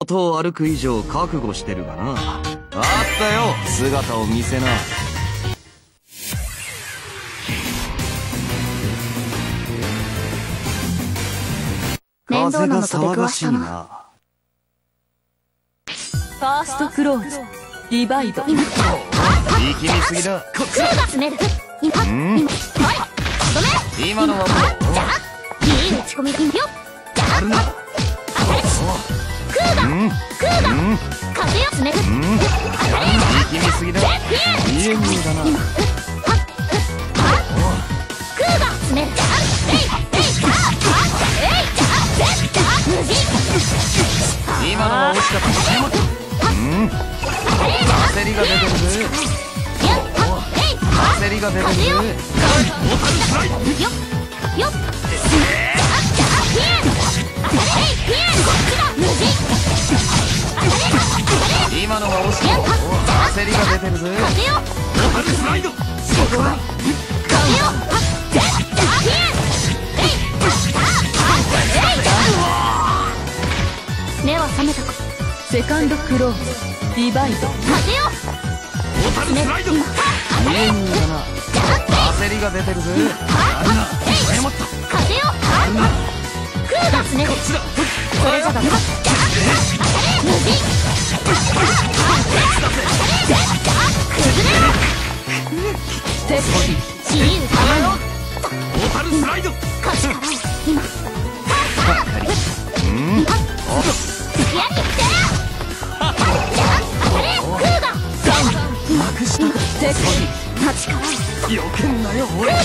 外を歩く以上覚悟してるがな。あったよ、姿を見せな。風が騒がしいな。 ファーストクローズディバイド。 力みすぎだ。 こっちだ。 今のはもういい打ち込みだよ。 あるな。 風よつねる。 力みすぎだ。家にだな。 空がつねる。 今のは惜しかった。焦りが出てるぜ。焦りが出てるぜ。今のは惜しかった。焦りが出てるぜ。 目は覚めたか。セカンドクローズディバイド。風よ。 家にだな。焦りが出てるぜ。 風よ。空がつねる。それじゃダメだ。無事。崩れろ。鉄自由だよ。勝ちから今。 よけんなよ、ほら。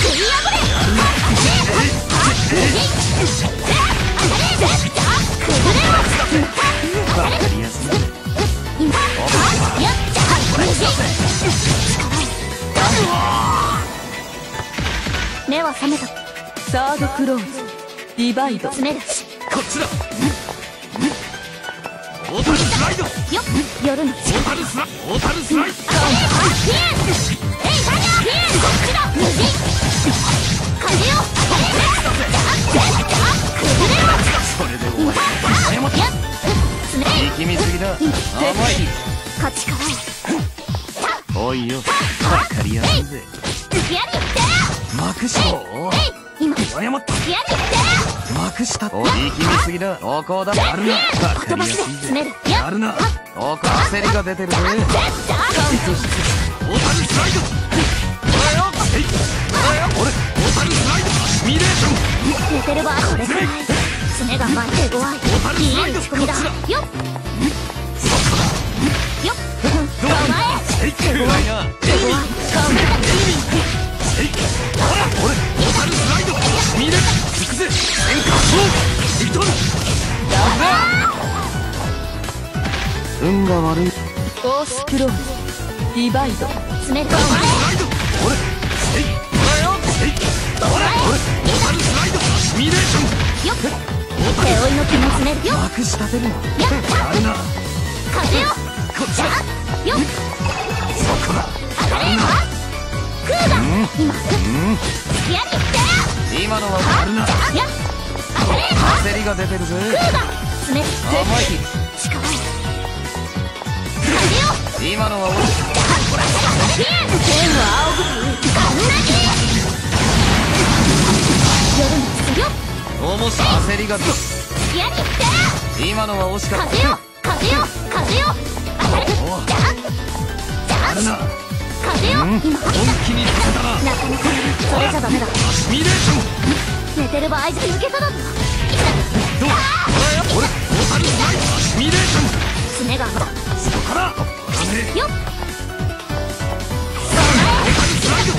目は覚めた。サードクローズディバイド。つねる。 こっちだ。オータルスライド。 よっ、夜のオータルスライド。オータルスライド。 無事。風よ。 それで終わり。力みすぎだ。甘い。 勝ちから。 おいよ、わかりやすいぜ。まくしろ。 今。 謝った。まくした。力みすぎだ。おこだ。あるな。わかりやすいぜ。あるな。おこ焦りが出てるぜ。オータルスライド。俺、オータルスライド。シミュレーション。 寝てる場合これくらい。爪が前手強い。いい打ち込みだ。よっ。よっ。構え。手強い。手強い。 俺、オータルスライド。シミュレーション。行くぜ。戦火勝負。行っとる。運が悪い。 オースクローズディバイド。爪構え。 俺、シミュレーション。 よっ。手負いの気もつねるよ。 まくし立てるな。 やっ。 あるな。 風よ。 こっちだ。 よっ。 そこだ。 空が今。やりって今のはあるな。 やっ。 焦りが出てるぜ。 空が爪。 甘い。 力。風よ。 今のは俺。 天は仰ぐ。カンナギ。夜の強っ。 重さ焦りが出る。 やりって今のは惜しかった。 風よ。風よ。風よ。 あるな。 風よ。今。 本気にさせたな。 なかなかそれじゃダメだ。 シミュレーション。 寝てる場合じゃ抜けただぞ。 どう俺、オータルスライド。シミュレーション。 爪がそこからよっ。 オータルスライド。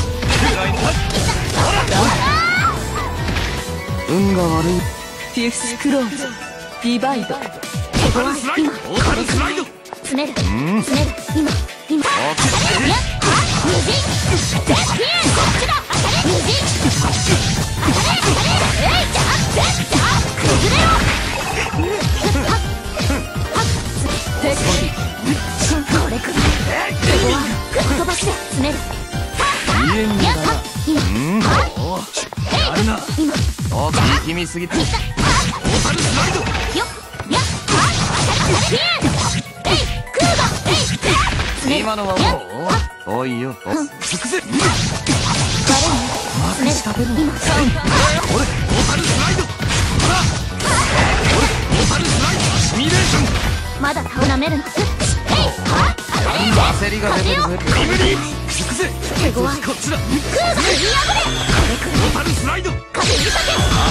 運が悪い。 フィフスクローズディバイド。 オータルスライド。オータルスライド。 つねる。つねる。今。無事。こっちだ。無事。崩れろ。これくらい。飛ばしてつねる。 家にだな。 今。 あるな。 今。 力みすぎて。オータルスライド。 よっ。やっ。 今のはおいよ。つくぜ。まくし立てるの。俺、モータルスライド。俺、モータルスライド。シミュレーション。 まだ顔なめるの。 焦りが出てるぜ。リムリー。つくぜ。こっちだ。 クーが言い破れ。 モータルスライド。焦りが出てるぜ。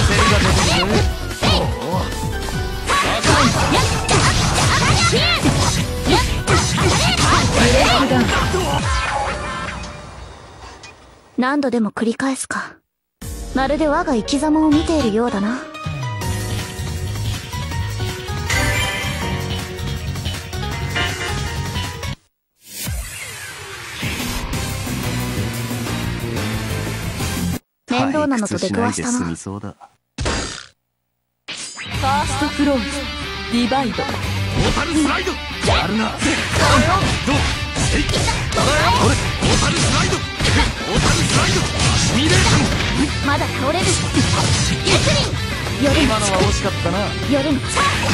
何度でも繰り返すか。まるで我が生き様を見ているようだな。面倒なのと出くわしたな。 ファーストクローズディバイド。 モータルスライド。やるな。どう。えい。俺、モータルスライド。モータルスライド。シミュレーション。 まだ倒れる。ゆっくり。夜今のは惜しかったな。 夜の。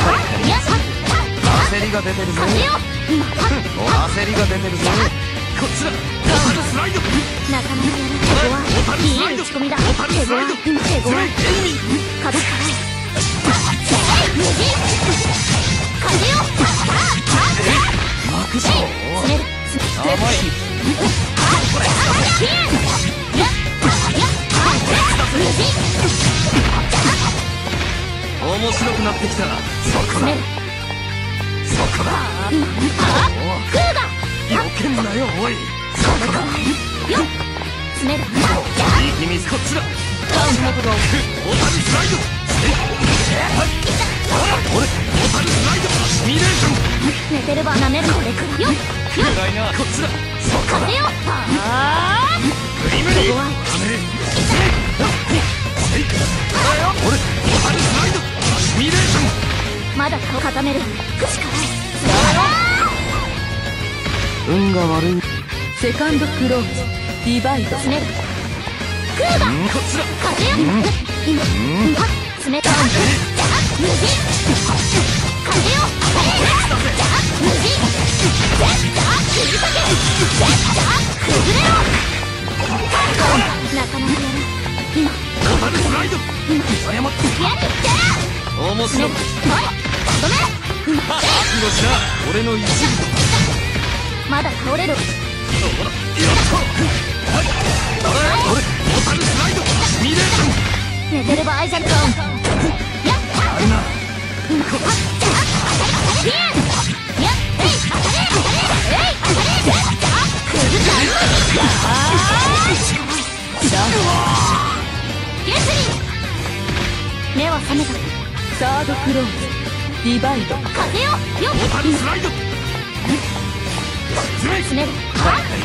焦りが出てるぞ。 風よ。今。 焦りが出てるぞ。こっちだ。モータルスライド。 なかなかやらない。手強い。いい打ち込みだ。手強い。手強い。壁から。無事。風よ。 マクション。 詰める。 甘い。面白くなってきた。そこだ。そこだ。 グーだ。 よけんなよ、おい。そこだ。 よっ。詰める。 いい秘密こっちだ。足元が奥。モータルスライド。俺、モータルスライド。シミュレーション。 寝てるばなめるこれくらい。よっ。 暗いな。こっちだ。そこだ。 風よ。 グリムリー。 怖い。 俺、モータルスライド。シミュレーション。 まだ顔固める。口から。 運が悪い。 セカンドクローズディバイド。 詰める。グーだ。 こっちだ。 風よ。今。詰めた。無事。風よ。無事。崩れろ。なかなかやる。今。 モータルスライド。謝って。 やりって。 面白い。 おい。止め。 覚悟しな。俺の一部。 まだ倒れる。 ほら、やった俺、モータルスライド。シミュレーション。 寝てる場合じゃん。やった。 あるな。 今。ピエン。やっ。えい。当たれ。えい。当たれ。崩した。ゲスリー。目は覚めた。 サードクローズディバイド。 風よ。よっ。 モータルスライド。 詰める。 焦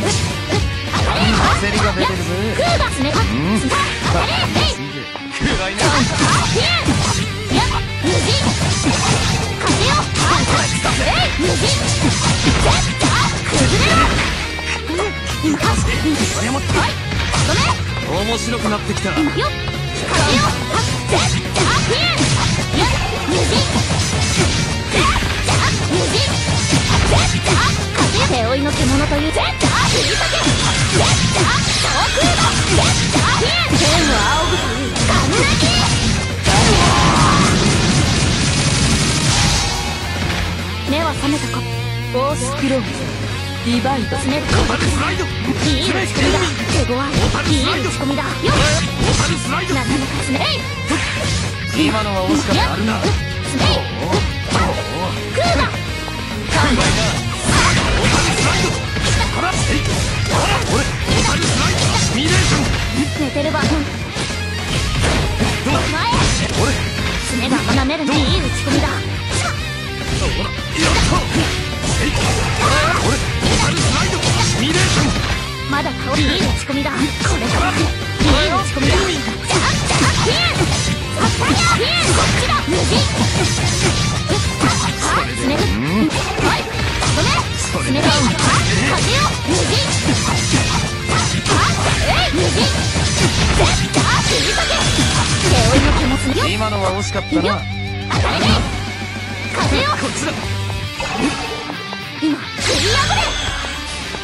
りが出てるぜ。 グーが詰めた。当たれ。えい。 暗いな。 ピエン。やっ。無事。風よ。えい。無事。崩れろ。今。 謝って。 止め。 面白くなってきた。 よっ。風よ。ピエン。やっ。無事。無事。風背負いの獣という。切り裂け。目は覚めたか。 フォースクローズディバイド。 詰める。 モータルスライド。 いい打ち込みだ。手強い。いい打ち込みだ。よっ。 モータルスライド。 なかなか詰め。 今のは惜しかった。あるな。 詰め。グーだ。 モータルスライド。ほら、えい。俺、モータルスライド。シミュレーション。 寝てるば。前。 俺、 詰めが離める。いい打ち込みだ。 ほら、やった。えい。俺、モータルスライド。シミュレーション。 まだ顔。いい打ち込みだ。これから。いい打ち込みだ。ピエン。こっちだ。無事。詰める。はい。止め。詰める。風よ。無事。えい。無事。切り裂け。背負いの気持ちよ。 今のは惜しかったな。 当たりね。風よ。 こっちだ。 今。振り破れ。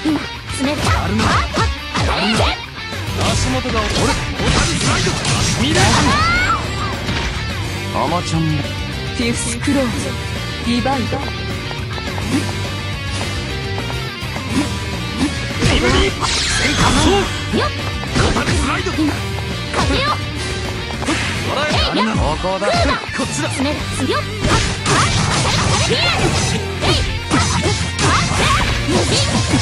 元が俺小樽スライドシミュレーションアマちゃんもフィフスクローズディバイドリブリー戦艦そうよっ小樽スライド風よあれなのここだこっちだ詰めるよっピエンえい無人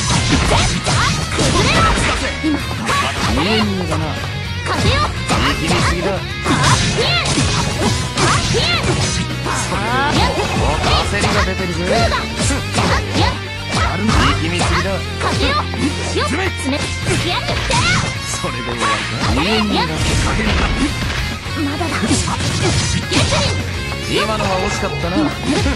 崩れろ今見えんのだな風よ気にすぎだピエンピエン焦りが出てるぜあるの力みすぎだ風よよっ詰め付き合ってってそれで終わりか見えんのだ加減だまだだ今のは惜しかったな甘い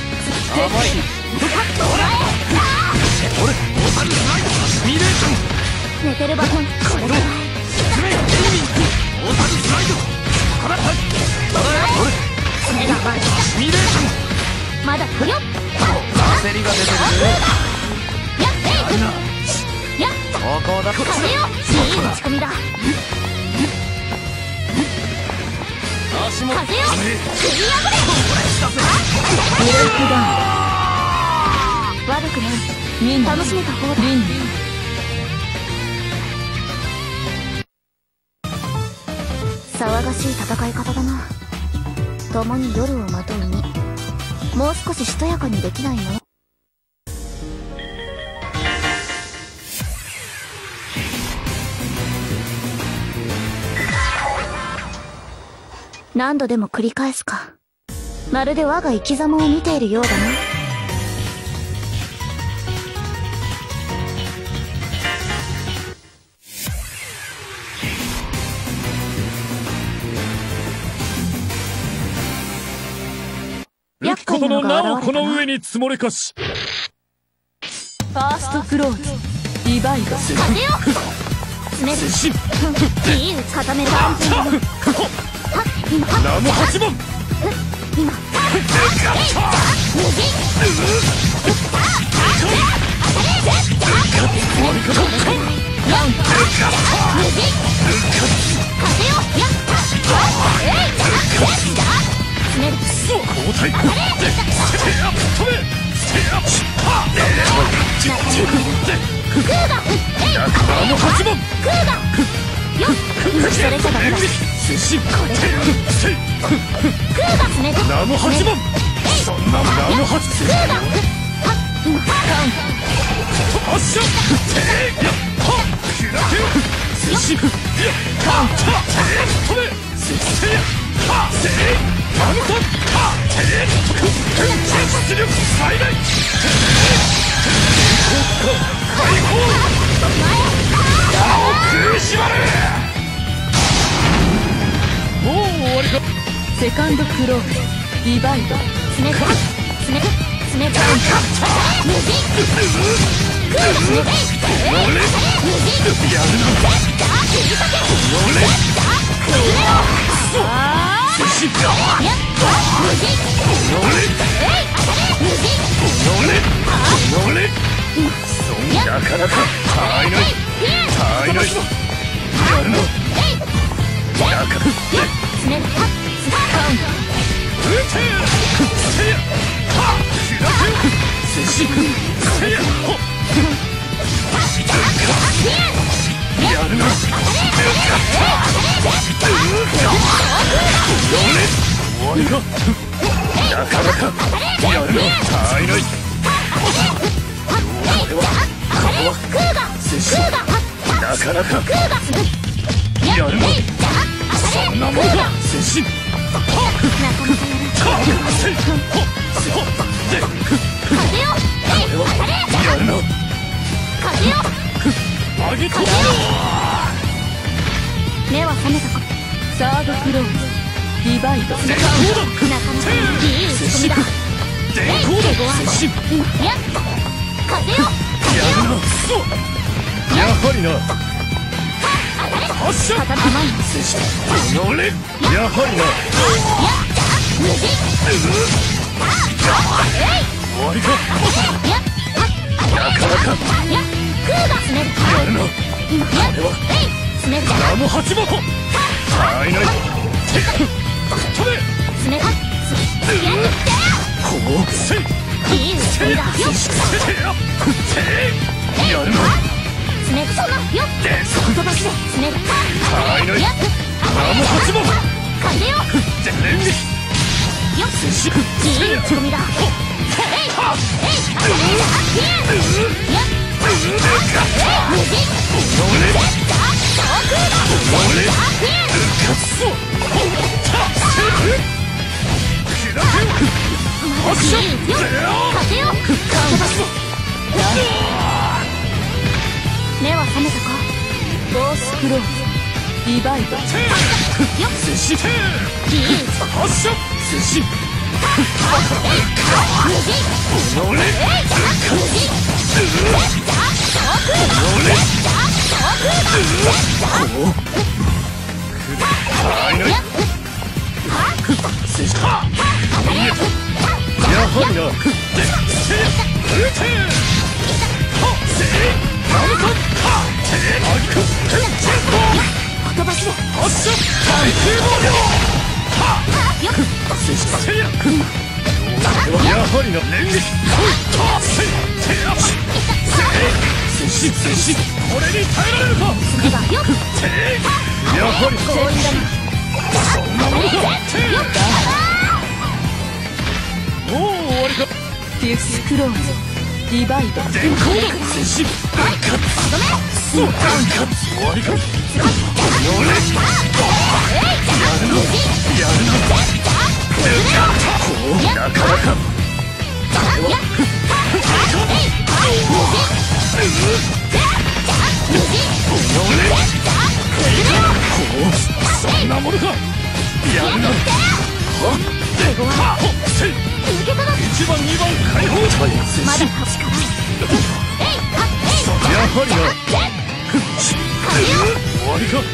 俺小樽スライドシミュレーション寝てるバトンこれくらい詰めエイミン小樽スライドこらった俺爪が回るシミュレーションまだ不良焦りが出てるぜやっあるなやっここだこっち風よいい打ち込みだ足も風よ振り破れブレイクダ悪くないウンミン楽しめた方だリン騒がしい戦い方だな共に夜をまとうにもう少ししとやかにできないの何度でも繰り返すかまるで我が生き様を見ているようだな行くことのなおこの上に積もれかしファーストクローズディバイド風よ詰めるいい打ち固める安全だなはっ今はっナム8番今無人風よやった詰める交代ステアップ止めステアップナム8番クーガよっ今それじゃダメだ接近これクーガ詰めるナム8番そんなナム8 クーガはっ今発射てやっはっ開けよ接近やっはっ止めせやはっせナムトはっ出力最大解放矢を食いしばれもう終わりかセカンドクローズディバイド詰める詰める詰める無人クーガ詰める無人やるな切りかけ崩れろ接近やっ無人無人乗れなかなか足りないピエン足りないやるなだから詰めるはっ撃てせやはっ開けよ接近せやほっやるな終わりかなかなかやるな足りないクーガ接近なかなかやるなそんなもんか接近なかなかやるせいほっほっで風よやるな風よ上げと目は覚めたかサードクローズディバイドなかなかいい打ち込みだ電光だ接近今やっ風よやるなやはりな発射固まない接近乗れやはりな無人終わりかやっなかなかやっクーガ詰めるやるな今やっスネーナム八本体内飛べスネーこうせいいいせいだよやるなスネーそのよ飛ばしでスネー体内ナム八本風よ全面撃よいい打ち込みだ目は覚めたかフォースクローズリバイドよ寿司いい発射寿司やはりな飛ばしで発射最低能力やはりな連撃これに耐えられるかやはりそんなものかもう終わりかフィスクローズリバイド全攻終わりかやるななかなかそんなものかやるな1番2番解放まだ確かないやはりな終わりか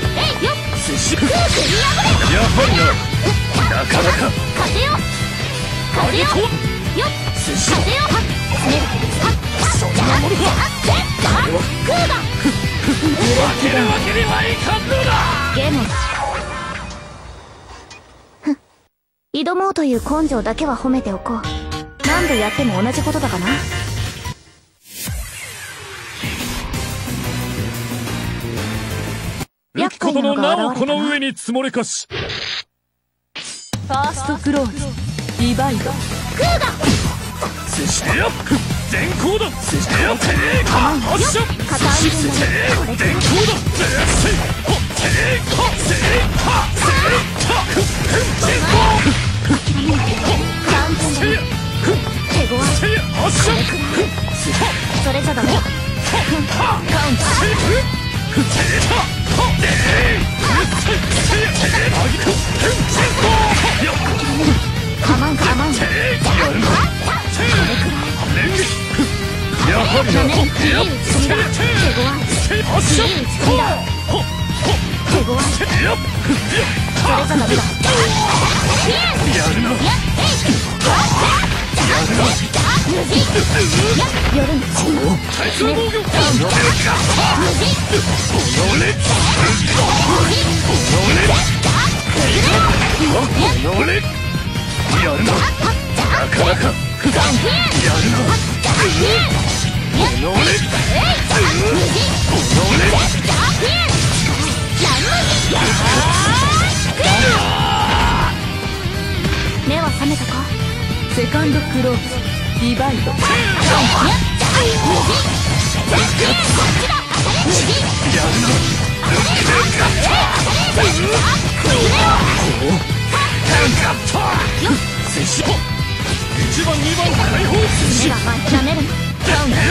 やはりななかなか風よ風よよ風よそんなものかクーだ負けるわけにはいかんのだゲーム挑もうという根性だけは褒めておこう何度やっても同じことだかなルキコ殿なおこの上に積もれかしファーストクローズリバイドクーだそしてや全行だそしてや発射片足分のこれ全行だ完全だ手強い発射それじゃダメだカウント我慢我慢やはりななめるいい打ち込みだ手強い発射いい打ち込みだ手強いそれじゃダメだやるな夜に対空防御やるななかなかやるな目は覚めたかセカンドクローズリバイド 1番2番解放目がなめるなカウン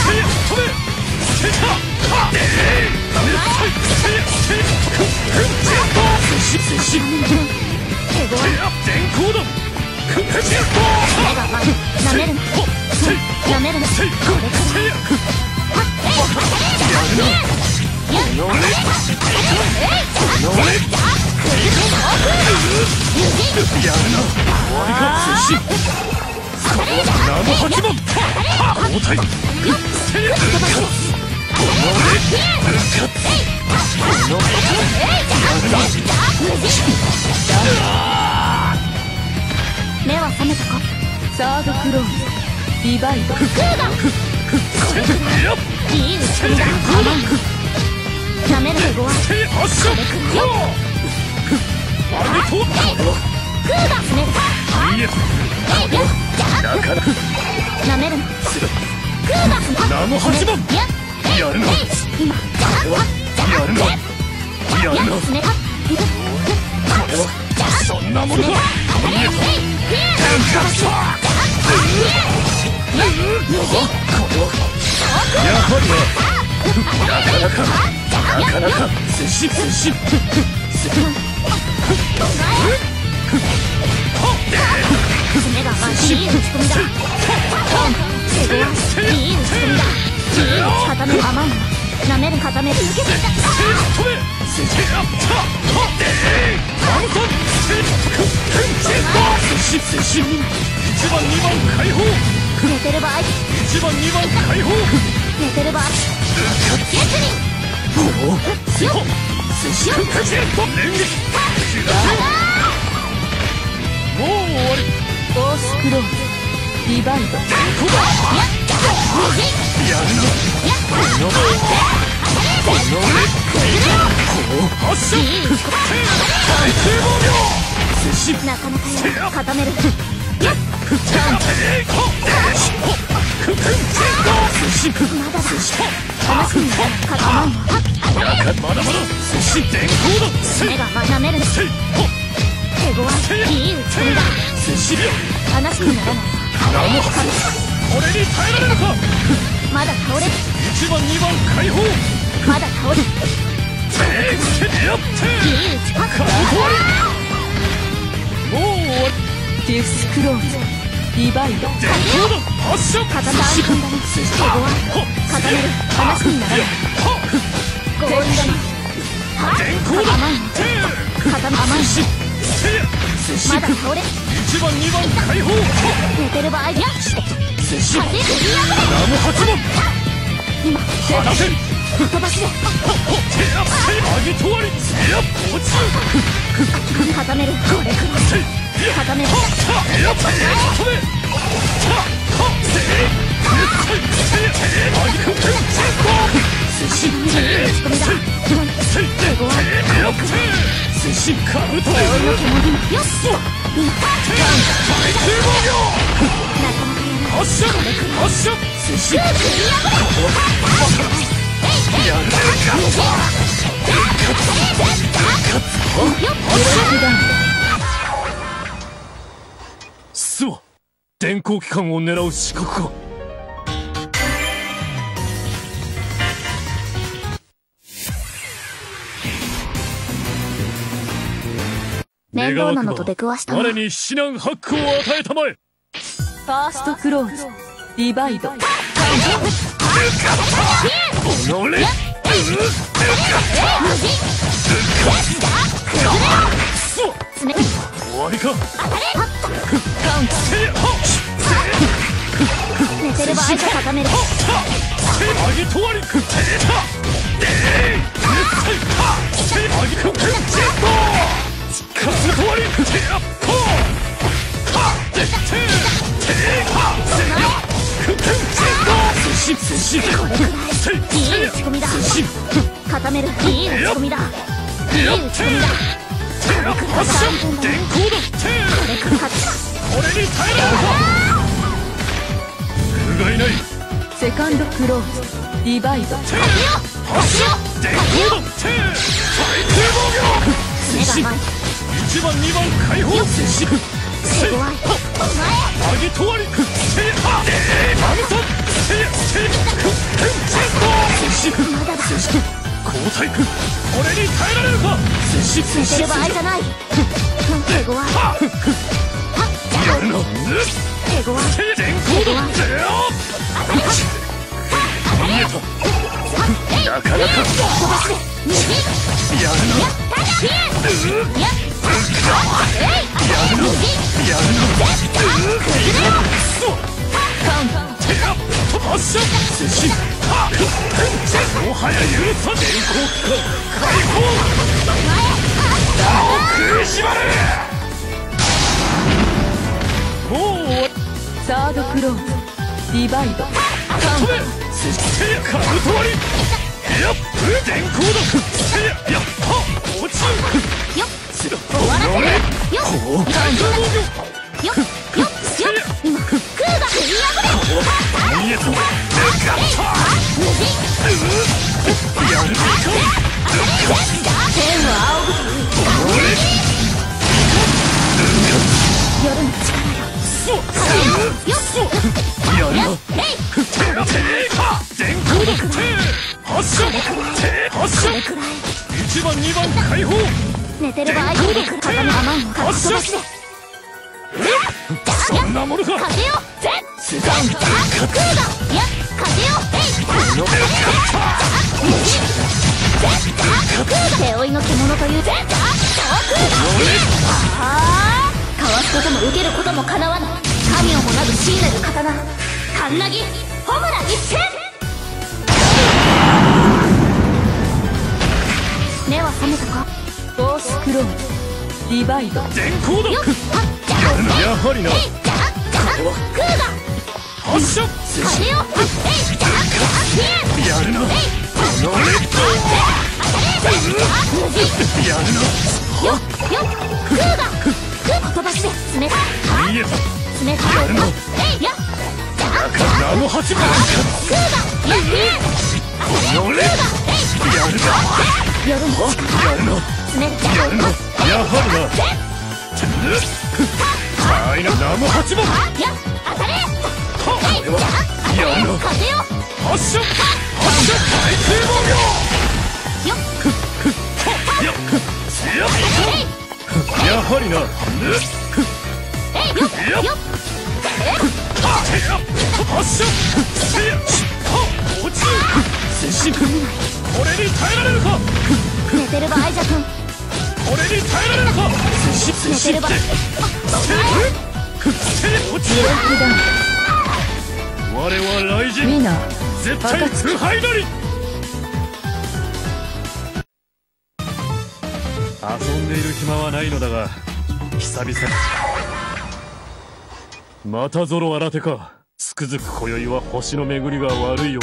手強い全行だ目がなめるななめるなこれやるな終わりか寿司生八番交代目は覚めたか。 サードクローズリバイド。 クーガいい打ち込みだ。なめる手ごわい。これくるよ。クーガ詰める。なめるの。クーガ詰める。 ナノ8番やるの。 今やるの。やるの。 詰めた。 そんなものか。やはりなかなか接し爪がいい打ち込みだ。いい打ち込みだ。固める甘いの。なめる固める。受けていた。 1番2番解放。 寝てる場合。 1番2番解放。 寝てる場合。ゲスリン。よっ。 もう終わり。 フォースクローズリバイド。 やるの。 なかなかや固める。 まだまだ寿司電光だ。 目がなめる。手ごわい。いい打ち込みだ。話にならない。 これに耐えられるか。 まだ倒れる。 1番2番解放。 まだ倒れる。 やっていい打ち込み。 もう終わり。 デュスクローズリバイド。 電光だ。発射。 固める。手ごわい。固める。話にならない。強引だな。 電光だ。 甘いの。固め甘いの。まだ倒れ。 1番2番解放。 寝てる場合。やっ。 接し。 風に破れ。 ナノ8番。 今。 放せ。 飛ばしで。 揚げとわり。落ちる。 固める。これくらい。固める。 すわ、電光機関を狙う資格か。 面倒なのと出くわしたな。 我に至難ハックを与えたまえ。 ファーストクローズリバイド。 終わりか。 寝てる場合じゃ固める。 揚げとわり。 いい打ち込みだ。固める。いい打ち込みだ。いい打ち込みだ。 電光だ。これに耐えられるか。不甲斐ない。 セカンドクローズリバイド。 電光だ。最低防御。1番2番解放。 手ごわい。 揚げとわり。交代。これに耐えられるか。 寝てる場合じゃない。手ごわい。 やるな。 手ごわい。 電光だ。なかなか。やるな。 発射接近もはや許さねえ降機か解放他を食いしばれもうサードクローズディバイド止め接近カブト割りいや電光だせやは落ちよっ終わらせるよっよっよっ今空が食い破れ見えためやるでいか天を仰ぐ夜の力よそうよっやるなえい電光だ発射発射1番2番解放寝てる場合に風の甘いのから飛ばしてそんなものか風よぜっ空がいや風よえい背負いの獣というぜっかわすことも受けることもかなわない神をもなる真なる刀カンナギホムラ一戦目は覚めたかフォースクローズディバイド電光だよっやはりな空が発射風よやるなやるなよっ空が空飛ばして冷た見えた冷たやるなやナノ8番空がや乗れやるな夜のやるな冷たやるなやはりなはいなナノ8番や当たれこれはやるな風よ発射海底防よっ御ややはりなよっ発射落ち接近これに耐えられるか寝てる場合じゃくんこれに耐えられるか接寝てる場合落ち我は雷神ミナ絶対崇拝なり遊んでいる暇はないのだが久々にまたゾロ新手かつくづく今宵は星の巡りが悪いようだ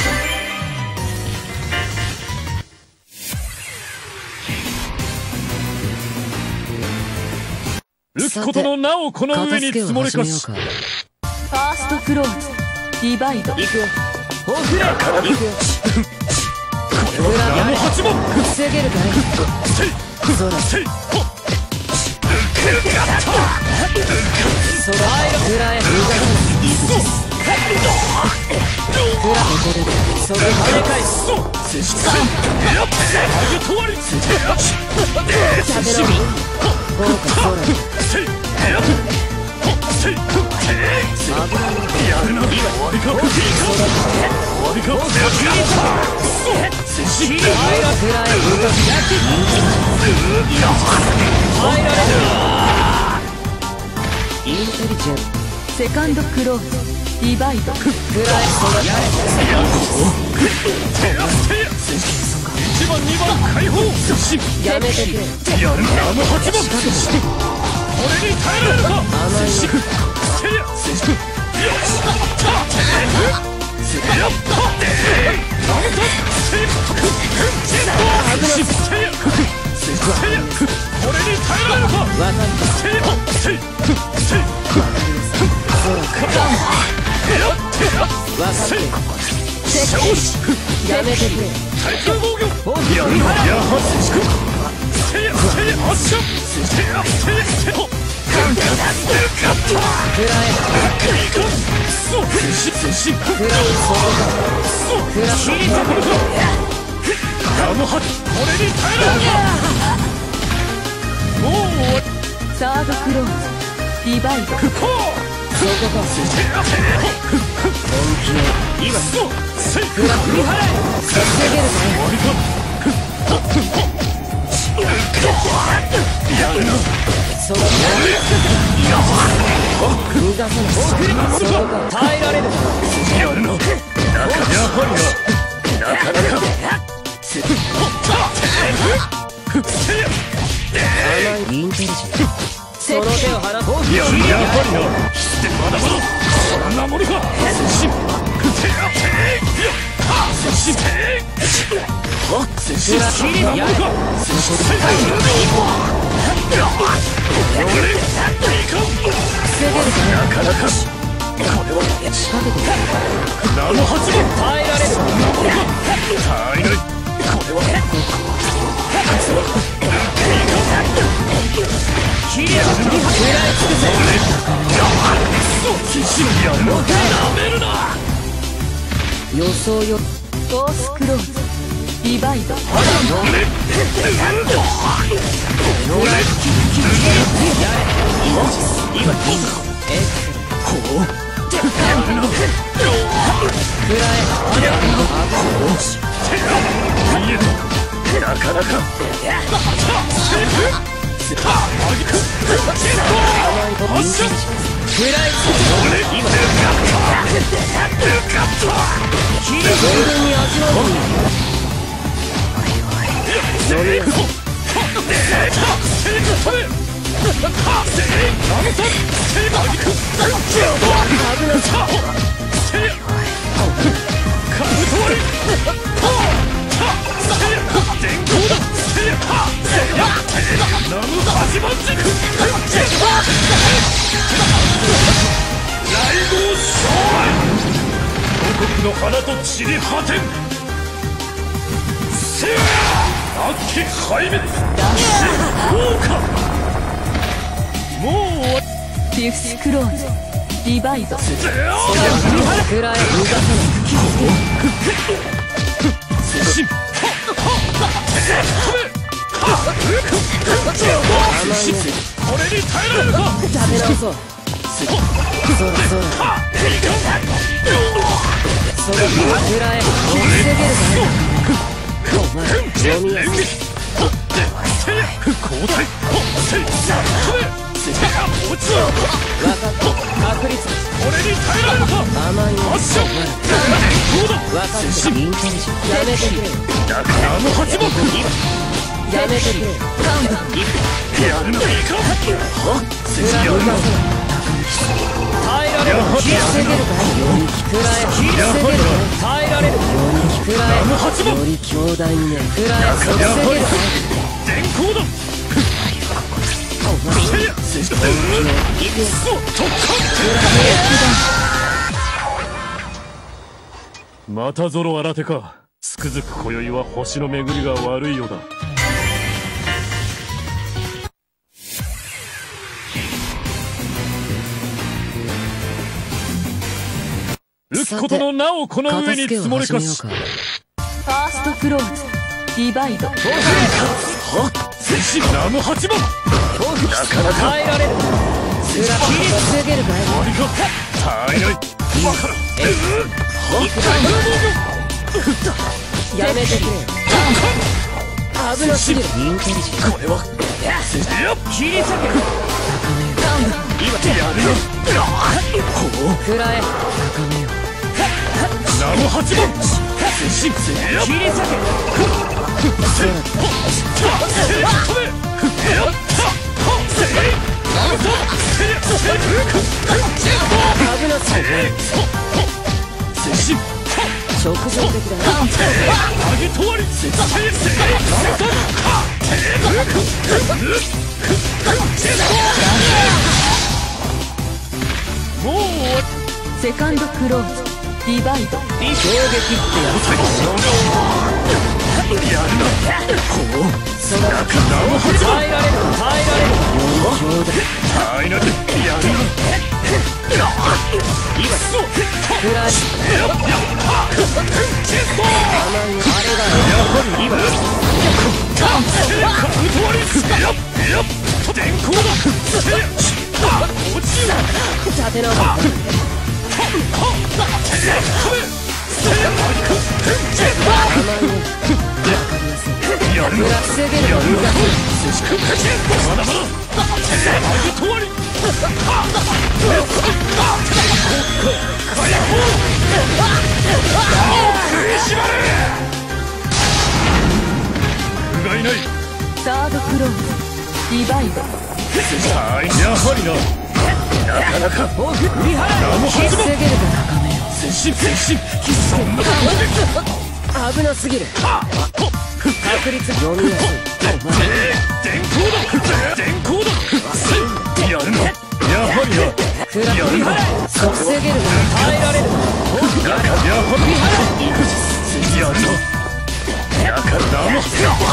浮くことのなおこの上に積もれかしファーストクローズディバイド行くよこれはナノ8番防げるかいゾロせいほっそらくらえそれ跳ね返す接触せいやっハゲとわりせいやっ食べろ豪華ゾロせいやっほっせいほっせいやるな終わりか終わりか接触くらえインテリジェンセカンドクローズディバイドくらえそら 1番2番解放やめてくれやるなあの8番これに耐えられるか甘いせいやよしやったこれに耐えられるかわかったわかってやめてくれ対空防御やるなやはせいや発射せいやくらえそう接近くらえそこかくらえあのこれに耐えられるかもうサードクローズディバイドそこか本気の今そうセイくら振り払え防げるかい終わりかやるなその逃がさないその耐えられるやるなやはりなかなかインテリジェンその手を離そうやはりなしてまだまだそんなものか接近なかなかこれは仕掛けて何の発言耐えられる耐えないこれは切り食らい尽くせやるのなめるな予想よフォースクローズリバイドなかなかの花と散り果てんせや悪鬼壊滅豪華もうディフスクローズリバイド食らえ逃がさ接近これに耐えられるかない立て直そうそろそろその食らえ防げるかお前読みやすい交代分かった確率これに耐えられるか甘いよ発射分かったインテリジェンやめてくれだからあの八目やめてくれやるのいいかやるな耐えられる切り防げるか食らえ切り防げるか耐えられる食らえより強大にね食らえ防げるか電光だまたゾロ新手か。つくづく今宵は星の巡りが悪いようだ。撃つことのなおこの上に積もりかし。 ファーストクローズリバイド戦士ナム八番なかなか耐えられる切り防げるかい何か耐えないバカなやめてくれ危なすぎるインテリジェンこれは切り裂け今やるよ食らえナム八番戦士切り裂け危なすぎる戦士直情的だな上げとわりもうセカンドクローズリバイド衝撃ってややるなその耐えられる耐えられる強大耐えなきゃやるな食らえ電光だ立て直すやるな防げるの無駄。 まだまだ止まり不甲斐ない。 サードクローズディバイド。 やはりな。なかなか何も防始まげるが高めよ。 前進前進そんな危なすぎる。確率読みやすい。 電光だ電光だやるな。やはりな。 クラッ防げるが耐えられる。 やはりやるな。やから何も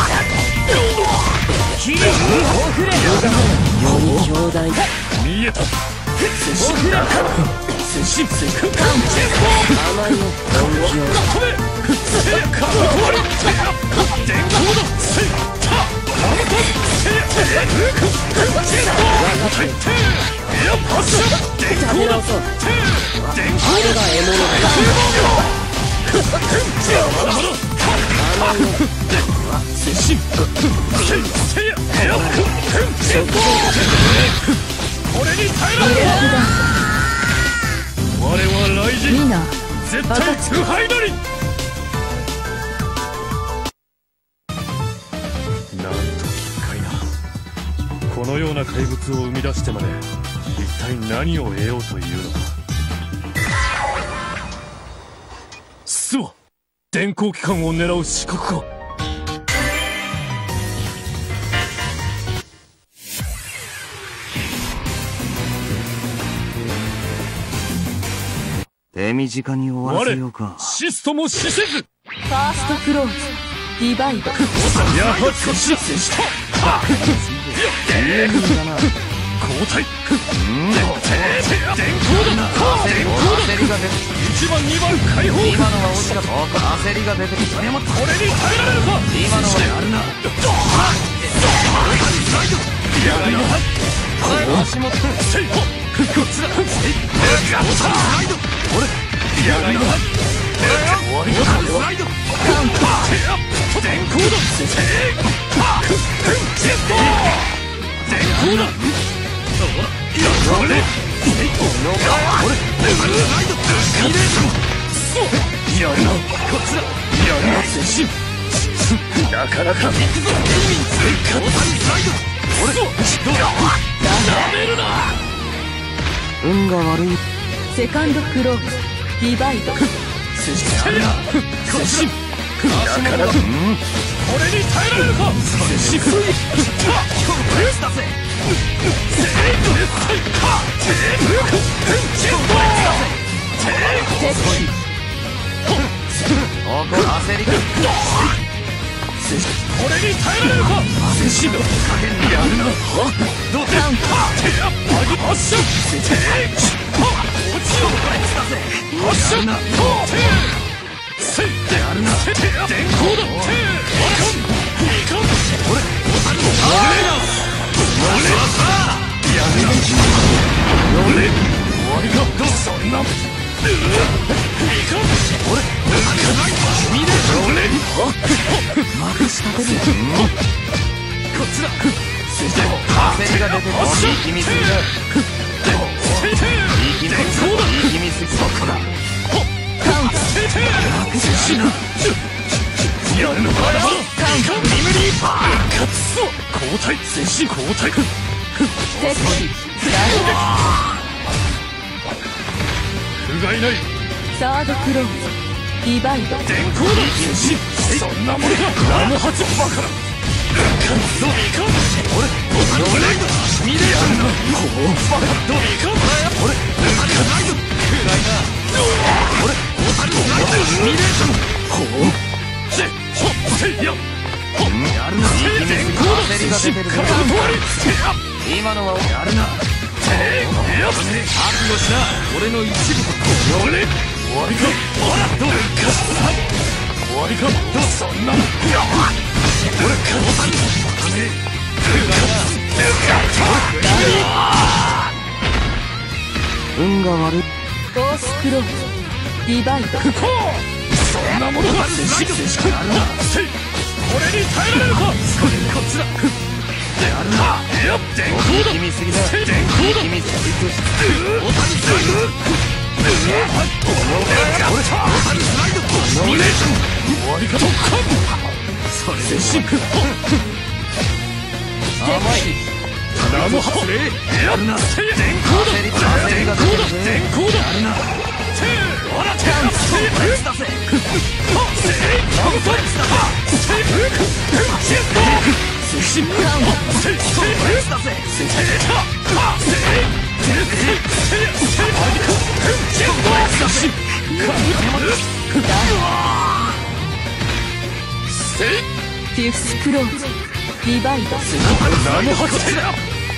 より強大。 見えた。前進だから前進前進甘いよ本気を。 止めせやか終わり電光だせいたハムトせやいや発射電光だ電光だ獲物だ。 前進せや俺に耐えられる。我は雷神ミナ絶対崇拝なり。なんと奇怪な。このような怪物を生み出してまで一体何を得ようというのか。スワ電光機関を狙う刺客か。 手短に終わらせようか。 シストも死せず。 ファーストクローズディバイド。 やはりそっちだ。交代。電光だ。1番2番解放。 今のは落ちた。焦りが出てきた。 これに耐えられるか。 今のはやるな。 やるな。 足元。 せいこっちだ。やるな。終わりだ。電光だ。電光だ。やるな。こっちだ。やるな。前進。なかなか。やめるな。 運が悪い。 セカンドクローズディバイド。 前進。なかなか。これに耐えられるか。前進。 焦りが。 これに耐えられるか。前進。やるな。どうだ。発射。落ちよ。発射。せい。やるな。電光だ。いかん。俺やるな。終わりか。そんな。いかん。俺君でまくしたてる。 こっちだ。 焦りが出てる。いい気味すぎだ。いい気味すぎ。そこだ。 やるのか。リムリーパー。カツソ。交代。前進交代。不甲斐ない。 サードクローズディバイド。 電光だ。前進。そんなものがラム発バカだ。カツソ。いかん。俺君でやるな。バカどういかん。俺ライド。俺君でほう。せいや。 やるな。 電光だ。 焦りが出てる。今のはやるな。 覚悟しな。俺の一部と俺終わりか。どうか終わりか。そんな俺か運が悪い。 フォースクローズディバイド。 そんなものが前進。やるな。せいこれに耐えられるか。 それこっちだ。やるな。 いや電光だ。 力みすぎだ。 電光だ。 力みすぎだ。大谷スライド。大谷スライド。ノミネーション。 終わりか。突貫。 それでシンク。 甘い。 生発令。 やるな。 電光だ。電光だ。電光だ。 やるな。 ほらチャンス。 これ出せ。 フィフスクローズリバイド生発令だ。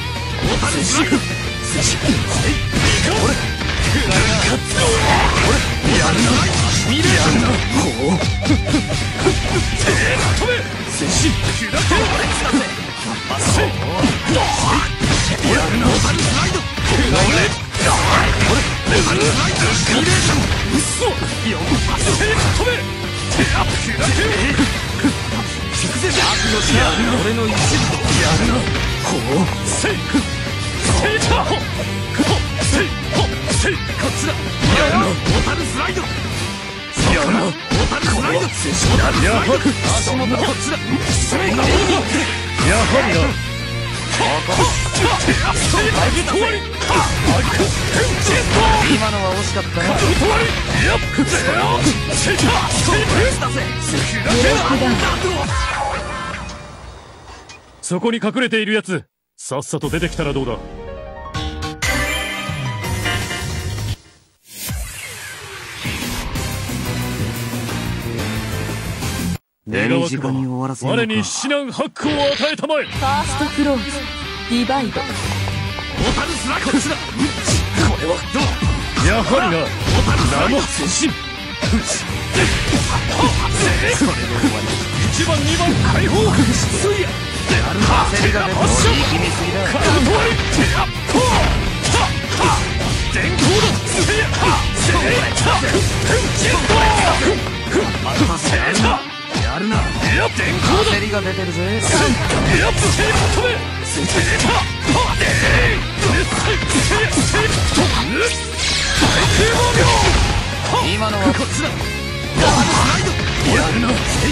俺の一部やるな。こっちだ。やるな。ボタルスライド。やるな。ボタルスライド。足元こっちだ。 やはりな。 今のは惜しかったな。 そこに隠れているやつ、さっさと出てきたらどうだ。願わくば我に至難八苦を与えたまえ。 ファーストクローズリバイドボタルスライド。こっちだ。これはどう。 やはりな。生接進。1番2番解放。 そいや。やるな。焦りが出て発射。 いい気味すぎだ。 カウント割り。電光だ。 やるな。 電光だ。 焦りが出てるぜ。今のはこっちだ。やるな。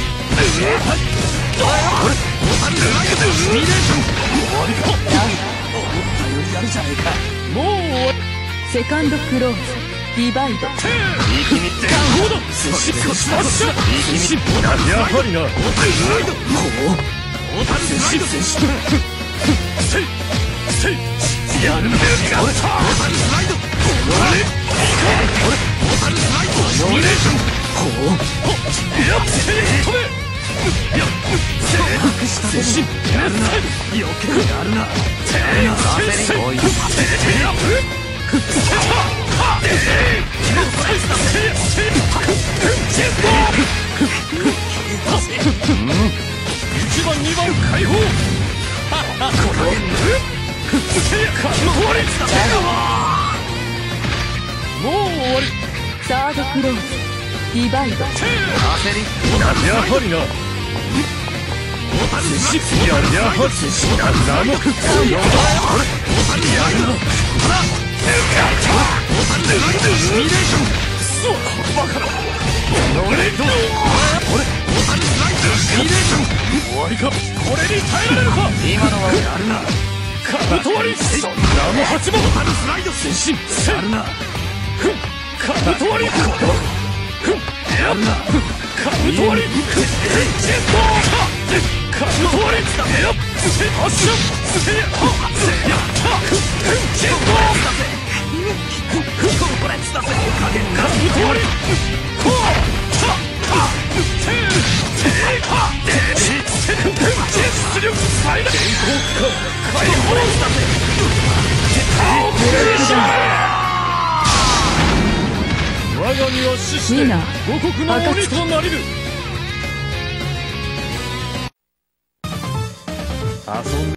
やるじゃねえか。 もう終わり。 セカンドクローズリバイドいい気味って。 やはりな。やるな。1番2番解放。もう終わり。 サードクローズリバイドやはりな。終わりか。これに耐えられるか。 今のはやるな。 カブト割り。生8番スライド。 接進。 やるな。 カブト割り。 やるな。 カブト割り。カブト割り。発射。 これ伝せ。 カブト割り。出力最大。解放。我が身は死して五国の鬼となりる。遊んで